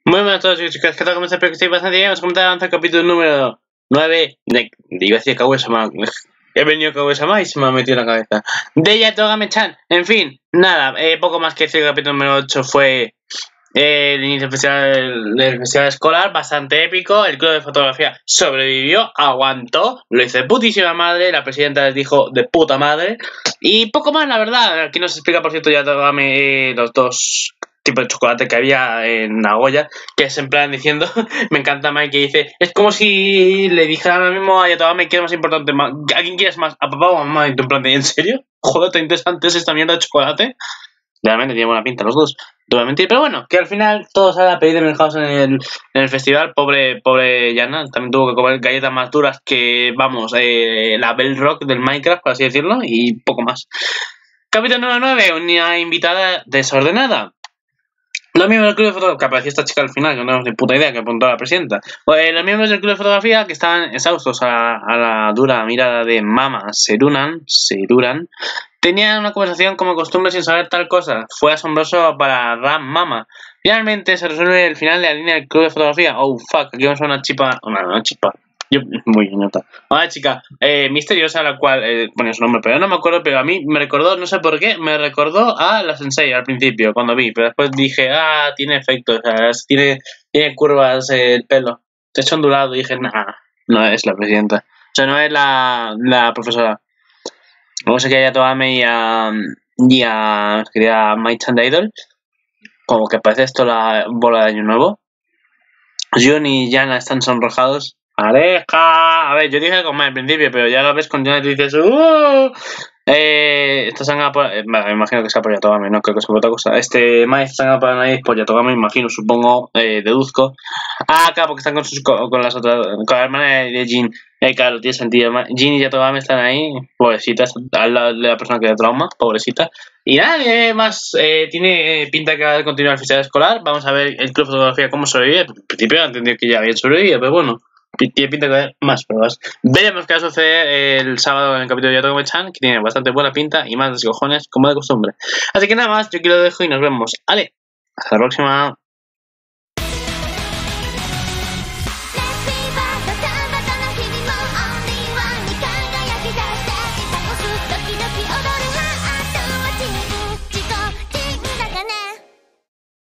Muy buenas a todos chicos, ¿qué tal? ¿Cómo estáis? Espero que estéis bastante bien. Vamos a comentar el capítulo número 9 de... Iba a decir Kaguya-sama. He venido Kaguya-sama y se me ha metido en la cabeza. De Yatogame-chan. En fin, nada, poco más que decir. El capítulo número 8 fue el inicio del festival escolar, bastante épico. El club de fotografía sobrevivió, aguantó, lo hizo de putísima madre. La presidenta les dijo de puta madre. Y poco más, la verdad. Aquí nos explica, por cierto, Yatogame los dos tipo de chocolate que había en Nagoya, que es en plan diciendo, me encanta Mike que dice, es como si le dijeran ahora mismo a Yatogame quién es más importante, ¿a quién quieres más? ¿A papá o a mamá? En plan de, ¿en serio? Joder, tan interesante es esta mierda de chocolate. Realmente tiene buena pinta los dos, no voy a mentir, pero bueno, que al final todos salen a pedir de mercados en el festival. Pobre Yana, también tuvo que comer galletas más duras que, vamos, la Bell Rock del Minecraft, por así decirlo, y poco más. Capítulo número 9, una invitada desordenada. Los miembros del club de fotografía, que apareció esta chica al final, que no tenemos ni puta idea, que apuntó a la presidenta. Pues los miembros del club de fotografía, que estaban exhaustos a la dura mirada de Mama Serunan, tenían una conversación como costumbre sin saber tal cosa. Fue asombroso para Ram Mama. Finalmente se resuelve el final de la línea del club de fotografía. Oh, fuck, aquí vamos a una chipa... Una chipa. Yo, muy nota. Una chica misteriosa, la cual ponía su nombre, pero no me acuerdo, pero a mí me recordó, no sé por qué, me recordó a la Sensei al principio, cuando vi, pero después dije, tiene efectos, o sea, tiene curvas el pelo, se ha hecho ondulado, y dije, nah, no es la presidenta, o sea, no es la profesora. Luego sé que a Yatogame y a quería Mai-chan de Idol, como que parece esto la bola de año nuevo. Jun y Yana están sonrojados. ¡Aleja! A ver, yo dije con más al principio, pero ya lo ves con Yana y dices esta sangre por... me imagino que sea por Yatogame, no creo que sea por otra cosa. Mai sangre por la nariz por Yatogame, imagino, supongo, deduzco. Acá porque están con las otras, con la hermana de Jin. Claro, tiene sentido. Jin y Yatogame están ahí, pobrecitas, al lado de la persona que da trauma, pobrecita. Y nada, más tiene pinta que va a continuar el festival escolar. Vamos a ver el club de fotografía cómo sobrevive. Al principio he entendido que ya había sobrevivido, pero bueno, tiene pinta que va a haber más pruebas. Veremos qué va a suceder el sábado en el capítulo de Yatogame-chan, que tiene bastante buena pinta y más descojones, como de costumbre. Así que nada más, yo aquí lo dejo y nos vemos. ¡Ale! Hasta la próxima.